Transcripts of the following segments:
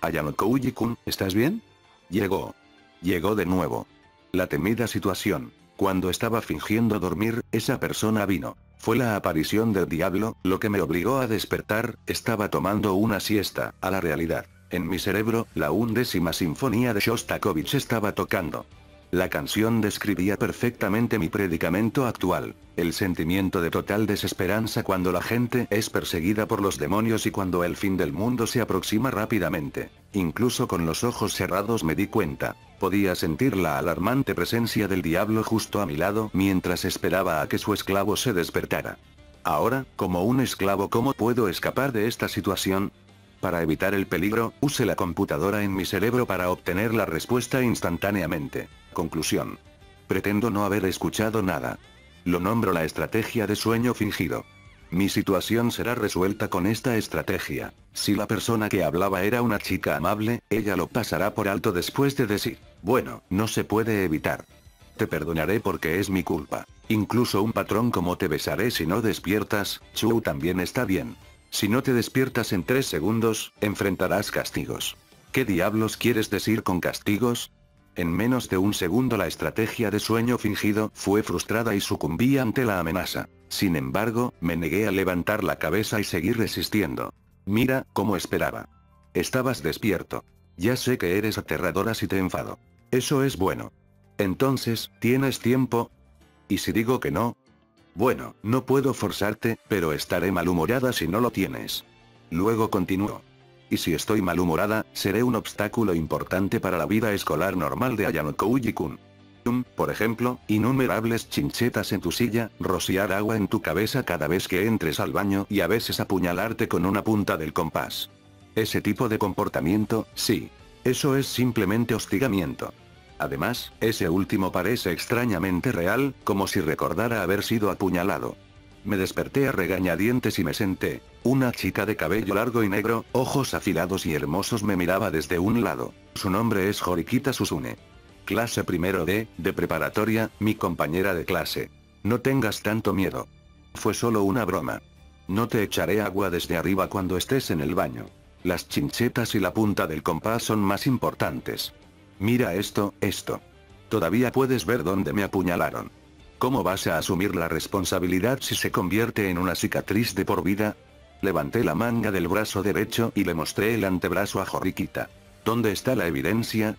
Ayanoko Uji-kun, ¿estás bien? Llegó. Llegó de nuevo. La temida situación. Cuando estaba fingiendo dormir, esa persona vino. Fue la aparición del diablo, lo que me obligó a despertar. Estaba tomando una siesta, a la realidad. En mi cerebro, la 11ª sinfonía de Shostakovich estaba tocando. La canción describía perfectamente mi predicamento actual, el sentimiento de total desesperanza cuando la gente es perseguida por los demonios y cuando el fin del mundo se aproxima rápidamente. Incluso con los ojos cerrados me di cuenta, podía sentir la alarmante presencia del diablo justo a mi lado mientras esperaba a que su esclavo se despertara. Ahora, como un esclavo, ¿cómo puedo escapar de esta situación? Para evitar el peligro, use la computadora en mi cerebro para obtener la respuesta instantáneamente. Conclusión. Pretendo no haber escuchado nada. Lo nombro la estrategia de sueño fingido. Mi situación será resuelta con esta estrategia. Si la persona que hablaba era una chica amable, ella lo pasará por alto después de decir, bueno, no se puede evitar. Te perdonaré porque es mi culpa. Incluso un patrón como te besaré si no despiertas, Chu también está bien. Si no te despiertas en 3 segundos, enfrentarás castigos. ¿Qué diablos quieres decir con castigos? En menos de un segundo la estrategia de sueño fingido fue frustrada y sucumbí ante la amenaza. Sin embargo, me negué a levantar la cabeza y seguí resistiendo. Mira, como esperaba. Estabas despierto. Ya sé que eres aterradora si te enfado. Eso es bueno. Entonces, ¿tienes tiempo? ¿Y si digo que no? Bueno, no puedo forzarte, pero estaré malhumorada si no lo tienes. Luego continuó. Y si estoy malhumorada, seré un obstáculo importante para la vida escolar normal de Ayanoko Uji-kun. Por ejemplo, innumerables chinchetas en tu silla, rociar agua en tu cabeza cada vez que entres al baño y a veces apuñalarte con una punta del compás. Ese tipo de comportamiento, sí. Eso es simplemente hostigamiento. Además, ese último parece extrañamente real, como si recordara haber sido apuñalado. Me desperté a regañadientes y me senté. Una chica de cabello largo y negro, ojos afilados y hermosos me miraba desde un lado. Su nombre es Horikita Susune. Clase primero de preparatoria, mi compañera de clase. No tengas tanto miedo. Fue solo una broma. No te echaré agua desde arriba cuando estés en el baño. Las chinchetas y la punta del compás son más importantes. Mira esto. Todavía puedes ver dónde me apuñalaron. ¿Cómo vas a asumir la responsabilidad si se convierte en una cicatriz de por vida? Levanté la manga del brazo derecho y le mostré el antebrazo a Horikita. ¿Dónde está la evidencia?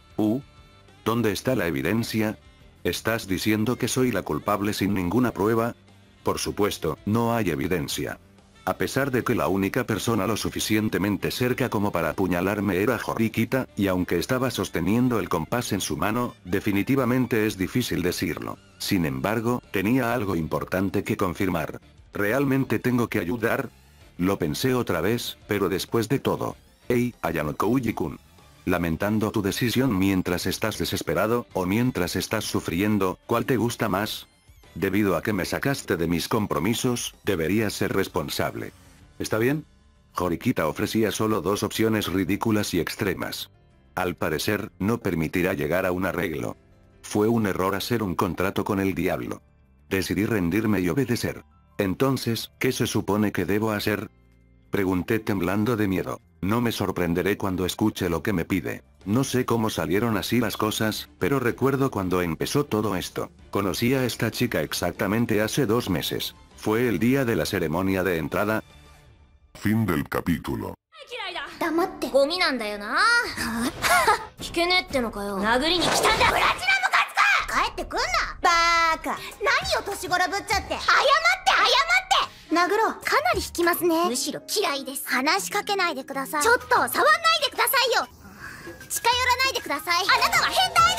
¿Dónde está la evidencia? ¿Estás diciendo que soy la culpable sin ninguna prueba? Por supuesto, no hay evidencia. A pesar de que la única persona lo suficientemente cerca como para apuñalarme era Horikita, y aunque estaba sosteniendo el compás en su mano, definitivamente es difícil decirlo. Sin embargo, tenía algo importante que confirmar. ¿Realmente tengo que ayudar? Lo pensé otra vez, pero después de todo. Hey, Ayanoko Uji-kun. Lamentando tu decisión mientras estás desesperado, o mientras estás sufriendo, ¿cuál te gusta más? Debido a que me sacaste de mis compromisos, deberías ser responsable. ¿Está bien? Horikita ofrecía solo 2 opciones ridículas y extremas. Al parecer, no permitirá llegar a un arreglo. Fue un error hacer un contrato con el diablo. Decidí rendirme y obedecer. Entonces, ¿qué se supone que debo hacer? Pregunté temblando de miedo. No me sorprenderé cuando escuche lo que me pide. No sé cómo salieron así las cosas, pero recuerdo cuando empezó todo esto. Conocí a esta chica exactamente hace 2 meses. Fue el día de la ceremonia de entrada. Fin del capítulo. 黙ってゴミなんだよな聞けねえってのかよ殴りに来たんだプラチナムカツか帰ってくんなバーカ何を年頃ぶっちゃって謝って殴ろうかなり引きますねむしろ嫌いです話しかけないでくださいちょっと触んないでくださいよ近寄らないでくださいあなたは変態